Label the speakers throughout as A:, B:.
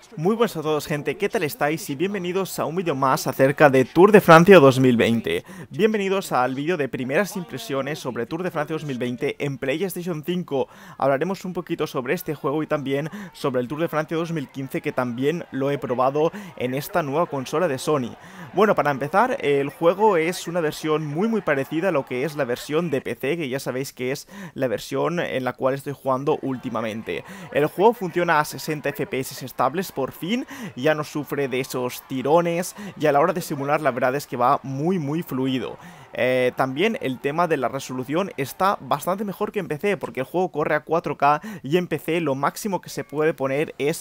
A: Muy buenas a todos, gente, ¿qué tal estáis? Y bienvenidos a un vídeo más acerca de Tour de Francia 2020. Bienvenidos al vídeo de primeras impresiones sobre Tour de Francia 2020 en PlayStation 5. Hablaremos un poquito sobre este juego y también sobre el Tour de Francia 2015, que también lo he probado en esta nueva consola de Sony. Bueno, para empezar, el juego es una versión muy parecida a lo que es la versión de PC, que ya sabéis que es la versión en la cual estoy jugando últimamente. El juego funciona a 60 FPS estables, por fin, ya no sufre de esos tirones y a la hora de simular la verdad es que va muy fluido. También el tema de la resolución está bastante mejor que en PC, porque el juego corre a 4K y en PC lo máximo que se puede poner es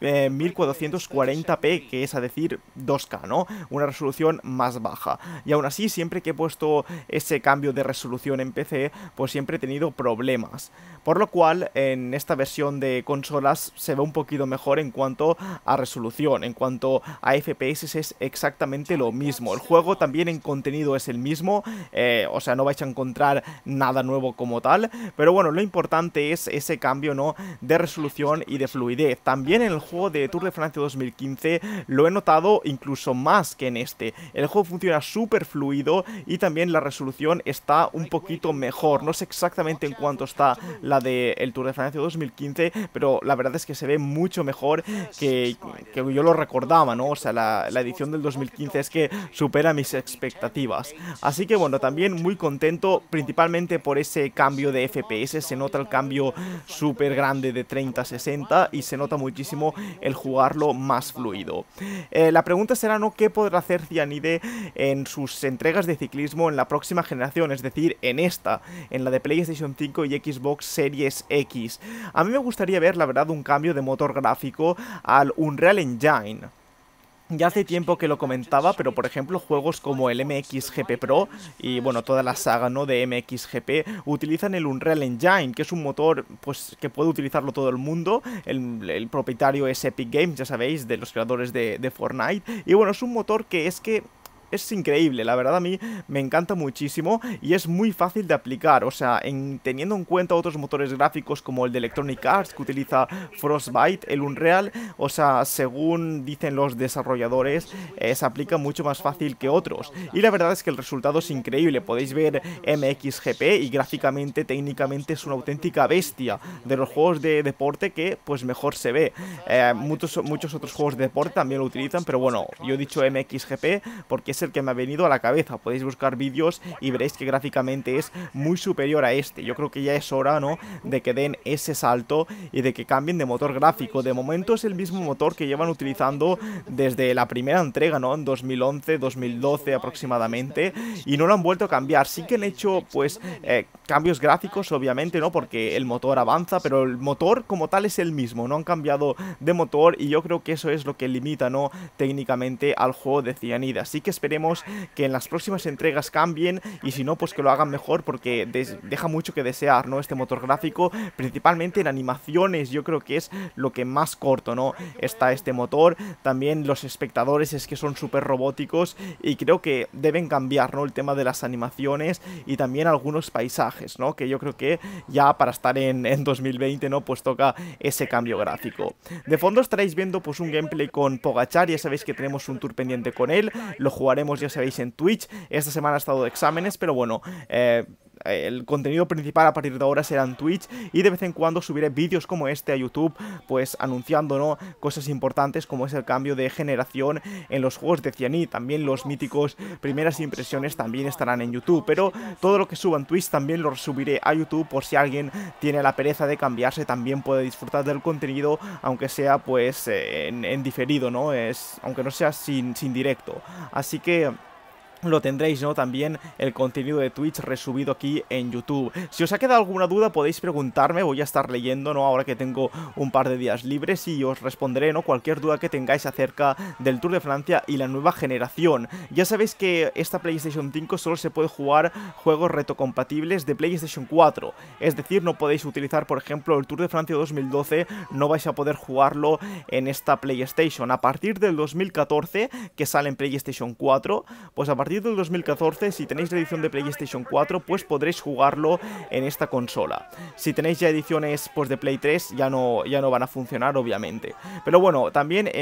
A: 1440p, que es a decir 2K, ¿no? Una resolución más baja. Y aún así, siempre que he puesto ese cambio de resolución en PC, pues siempre he tenido problemas. Por lo cual, en esta versión de consolas se ve un poquito mejor en cuanto a resolución. En cuanto a FPS es exactamente lo mismo. El juego también en contenido es el mismo. O sea, no vais a encontrar nada nuevo como tal, pero bueno, lo importante es ese cambio, ¿no?, de resolución y de fluidez. También en el juego de Tour de Francia 2015 lo he notado incluso más que en este. El juego funciona súper fluido y también la resolución está un poquito mejor. No sé exactamente en cuánto está la de el Tour de Francia 2015, pero la verdad es que se ve mucho mejor que yo lo recordaba, ¿no? O sea, la edición del 2015 es que supera mis expectativas. Así que bueno, también muy contento, principalmente por ese cambio de FPS. Se nota el cambio súper grande de 30 a 60 y se nota muchísimo el jugarlo más fluido. La pregunta será, ¿no?, ¿qué podrá hacer Cyanide en sus entregas de ciclismo en la próxima generación? Es decir, en la de PlayStation 5 y Xbox Series X. A mí me gustaría ver, la verdad, un cambio de motor gráfico al Unreal Engine. Ya hace tiempo que lo comentaba, pero por ejemplo juegos como el MXGP Pro y bueno, toda la saga, ¿no?, de MXGP utilizan el Unreal Engine, que es un motor pues que puede utilizarlo todo el mundo. El propietario es Epic Games, ya sabéis, de los creadores de Fortnite. Y bueno, es un motor que es increíble, la verdad a mí me encanta muchísimo y es muy fácil de aplicar. O sea, teniendo en cuenta otros motores gráficos como el de Electronic Arts, que utiliza Frostbite, el Unreal, o sea, según dicen los desarrolladores, se aplica mucho más fácil que otros. Y la verdad es que el resultado es increíble. Podéis ver MXGP y gráficamente, técnicamente es una auténtica bestia. De los juegos de deporte que pues mejor se ve. Muchos otros juegos de deporte también lo utilizan, pero bueno, yo he dicho MXGP porque es el que me ha venido a la cabeza. Podéis buscar vídeos y veréis que gráficamente es muy superior a este. Yo creo que ya es hora, ¿no?, de que den ese salto y de que cambien de motor gráfico. De momento es el mismo motor que llevan utilizando desde la primera entrega, ¿no?, en 2011, 2012 aproximadamente, y no lo han vuelto a cambiar. Sí que han hecho pues cambios gráficos, obviamente, ¿no?, porque el motor avanza, pero el motor como tal es el mismo. No han cambiado de motor y yo creo que eso es lo que limita, ¿no?, técnicamente al juego de Cyanide. Así que esperemos que en las próximas entregas cambien, y si no, pues que lo hagan mejor, porque deja mucho que desear, ¿no?, este motor gráfico, principalmente en animaciones. Yo creo que es lo que más corto, ¿no?, está este motor. También los espectadores es que son súper robóticos y creo que deben cambiar, ¿no?, el tema de las animaciones y también algunos paisajes, ¿no?, que yo creo que ya para estar en 2020, ¿no?, pues toca ese cambio gráfico. De fondo estaréis viendo pues un gameplay con Pogacar. Ya sabéis que tenemos un tour pendiente con él, lo jugaremos, ya sabéis, en Twitch. Esta semana ha estado de exámenes, pero bueno, el contenido principal a partir de ahora será en Twitch, y de vez en cuando subiré vídeos como este a YouTube, pues anunciando, ¿no?, cosas importantes como es el cambio de generación en los juegos de Cyanide. También los míticos primeras impresiones también estarán en YouTube, pero todo lo que suba en Twitch también lo subiré a YouTube, por si alguien tiene la pereza de cambiarse, también puede disfrutar del contenido, aunque sea pues en diferido, ¿no?, aunque no sea sin directo. Así que lo tendréis, ¿no?, también el contenido de Twitch resubido aquí en YouTube. Si os ha quedado alguna duda podéis preguntarme, voy a estar leyendo, ¿no?, ahora que tengo un par de días libres, y os responderé, ¿no?, cualquier duda que tengáis acerca del Tour de Francia y la nueva generación. Ya sabéis que esta PlayStation 5 solo se puede jugar juegos retrocompatibles de PlayStation 4, es decir, no podéis utilizar, por ejemplo, el Tour de Francia 2012, no vais a poder jugarlo en esta PlayStation. A partir del 2014, que sale en PlayStation 4, pues a partir partir del 2014, si tenéis la edición de PlayStation 4, pues podréis jugarlo en esta consola. Si tenéis ya ediciones pues de Play 3, ya no van a funcionar, obviamente. Pero bueno, también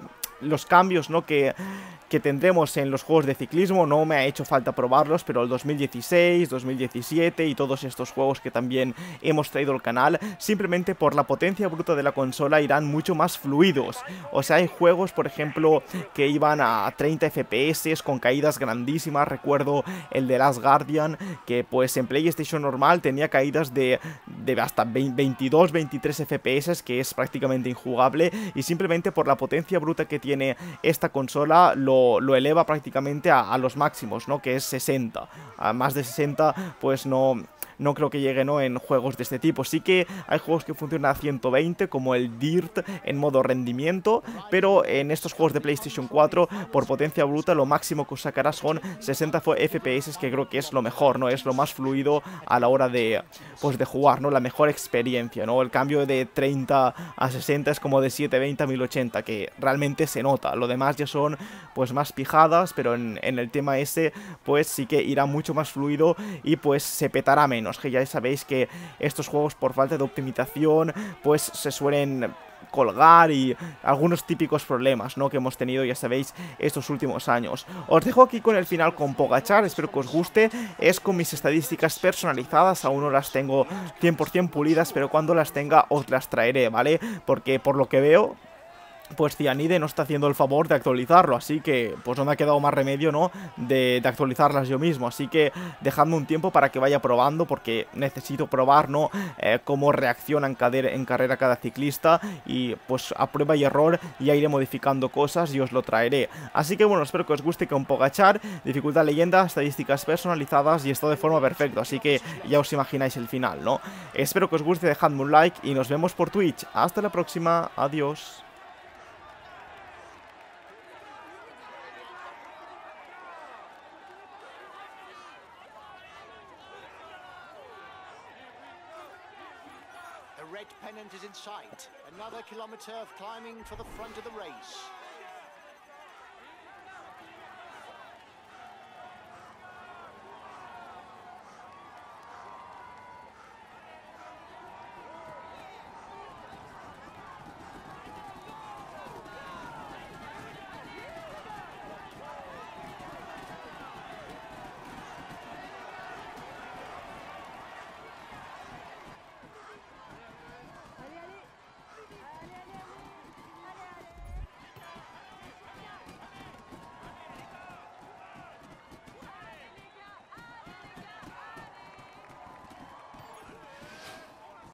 A: los cambios, ¿no?, que tendremos en los juegos de ciclismo, no me ha hecho falta probarlos, pero el 2016, 2017 y todos estos juegos que también hemos traído al canal, simplemente por la potencia bruta de la consola irán mucho más fluidos. O sea, hay juegos, por ejemplo, que iban a 30 FPS con caídas grandísimas. Recuerdo el de Last Guardian, que pues en PlayStation normal tenía caídas de hasta 22, 23 FPS, que es prácticamente injugable, y simplemente por la potencia bruta que tiene esta consola lo eleva prácticamente a los máximos, ¿no?, que es 60. A más de 60 pues no creo que llegue, ¿no?, en juegos de este tipo. Sí que hay juegos que funcionan a 120, como el Dirt en modo rendimiento, pero en estos juegos de PlayStation 4, por potencia bruta, lo máximo que os sacará son 60 FPS, que creo que es lo mejor, ¿no? Es lo más fluido a la hora de, pues, de jugar, ¿no? La mejor experiencia, ¿no? El cambio de 30 a 60 es como de 720 a 1080, que realmente se nota. Lo demás ya son, pues, más pijadas, pero en el tema ese, pues, sí que irá mucho más fluido y, pues, se petará menos. Que ya sabéis que estos juegos, por falta de optimización, pues se suelen colgar, y algunos típicos problemas, ¿no?, que hemos tenido, ya sabéis, estos últimos años. Os dejo aquí con el final con Pogačar, espero que os guste. Es con mis estadísticas personalizadas, aún no las tengo 100% pulidas, pero cuando las tenga os las traeré, ¿vale? Porque por lo que veo, pues Cyanide no está haciendo el favor de actualizarlo, así que pues no me ha quedado más remedio, ¿no?, de actualizarlas yo mismo. Así que dejadme un tiempo para que vaya probando, porque necesito probar, ¿no?, cómo reacciona en carrera cada ciclista, y pues a prueba y error ya iré modificando cosas y os lo traeré. Así que bueno, espero que os guste con Pogačar, dificultad leyenda, estadísticas personalizadas y esto de forma perfecta, así que ya os imagináis el final, ¿no? Espero que os guste, dejadme un like y nos vemos por Twitch. Hasta la próxima, adiós.
B: The red pennant is in sight. Another kilometre of climbing for the front of the race.